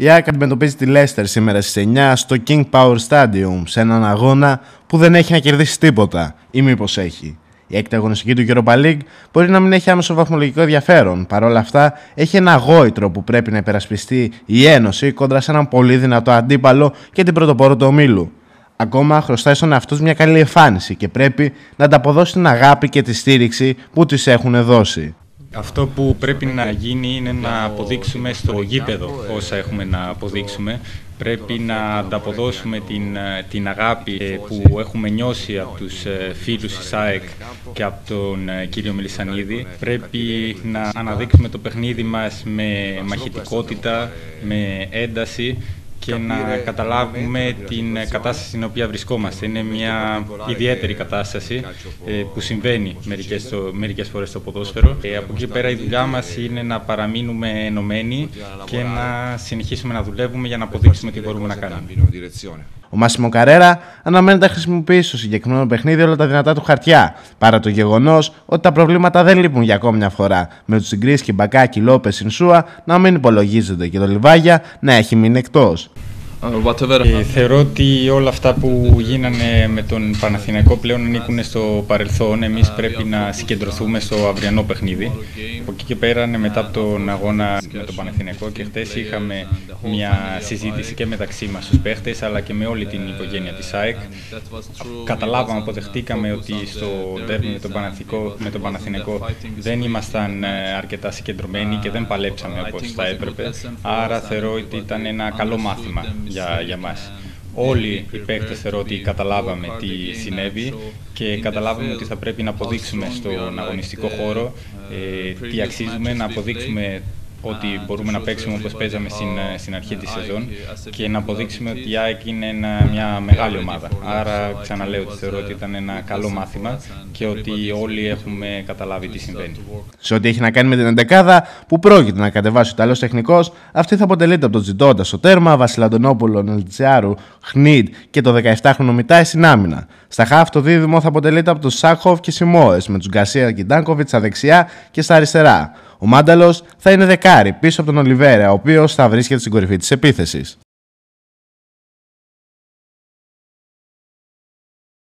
Η ΑΕΚ αντιμετωπίζει τη Leicester σήμερα στις 9 στο King Power Stadium, σε έναν αγώνα που δεν έχει να κερδίσει τίποτα, ή μήπως έχει. Η έκτη αγωνιστική του Europa League μπορεί να μην έχει άμεσο βαθμολογικό ενδιαφέρον. Παρ' όλα αυτά, έχει ένα γόητρο που πρέπει να υπερασπιστεί η Ένωση κόντρα σε έναν πολύ δυνατό αντίπαλο και την πρωτοπόρο του ομίλου. Ακόμα χρωστάει στον εαυτό του μια καλή εμφάνιση και πρέπει να ανταποδώσει την αγάπη και τη στήριξη που της έχουν δώσει. Αυτό που πρέπει να γίνει είναι να αποδείξουμε στο γήπεδο όσα έχουμε να αποδείξουμε. Πρέπει να ανταποδώσουμε την αγάπη που έχουμε νιώσει από τους φίλους της ΑΕΚ και από τον κύριο Μελισσανίδη. Πρέπει να αναδείξουμε το παιχνίδι μας με μαχητικότητα, με ένταση και να καταλάβουμε την κατάσταση στην οποία βρισκόμαστε. Είναι μια ιδιαίτερη κατάσταση που συμβαίνει μερικές φορές στο ποδόσφαιρο. Από εκεί πέρα η δουλειά μας είναι να παραμείνουμε ενωμένοι και να συνεχίσουμε να δουλεύουμε για να αποδείξουμε τι μπορούμε να κάνουμε. Ο Μάσιμο Καρέρα αναμένεται να χρησιμοποιήσει στο συγκεκριμένο παιχνίδι όλα τα δυνατά του χαρτιά, παρά το γεγονός ότι τα προβλήματα δεν λείπουν για ακόμη μια φορά, με τους Τσιγκρίσκι, Μπακάκι, Λόπες, Ινσούα να μην υπολογίζονται και το Λιβάγια να έχει μείνει εκτός. Θεωρώ ότι όλα αυτά που γίνανε με τον Παναθηναϊκό πλέον ανήκουν στο παρελθόν. Εμείς πρέπει να συγκεντρωθούμε στο αυριανό παιχνίδι. Από εκεί και πέρα, μετά από τον αγώνα με τον Παναθηναϊκό και χτες είχαμε μια συζήτηση και μεταξύ μας τους παίχτες αλλά και με όλη την οικογένεια της ΑΕΚ. Καταλάβαμε, αποδεχτήκαμε ότι στο ντέρμπι με τον Παναθηναϊκό δεν ήμασταν αρκετά συγκεντρωμένοι και δεν παλέψαμε όπως θα έπρεπε. Άρα θεωρώ ότι ήταν ένα καλό μάθημα για μας. Όλοι οι παίκτες θεωρώ ότι καταλάβαμε τι συνέβη και καταλάβαμε ότι θα πρέπει να αποδείξουμε στον αγωνιστικό χώρο τι αξίζουμε, να αποδείξουμε ότι μπορούμε να παίξουμε όπως παίζαμε στην αρχή της σεζόν και να αποδείξουμε ότι η ΑΕΚ είναι μια μεγάλη ομάδα. Άρα ξαναλέω ότι θεωρώ ότι ήταν ένα καλό μάθημα και ότι όλοι έχουμε καταλάβει τι συμβαίνει. Σε ό,τι έχει να κάνει με την εντεκάδα που πρόκειται να κατεβάσει ο Ιταλός τεχνικός, αυτή θα αποτελείται από τον Τζιντόντα στο τέρμα, Βασιλαντονόπουλο, Νελτσιάρου, Χνίντ και το 17χρονο Μιτάη στην άμυνα. Στα χαφ το δίδυμο θα αποτελείται από τους Σάκχοφ και Σιμόες, με τους Γκαρσία και Ντάνκοβιτς στα δεξιά και στα αριστερά. Ο Μάνταλος θα είναι δεκάρι πίσω από τον Ολιβέρα, ο οποίος θα βρίσκεται στην κορυφή της επίθεσης.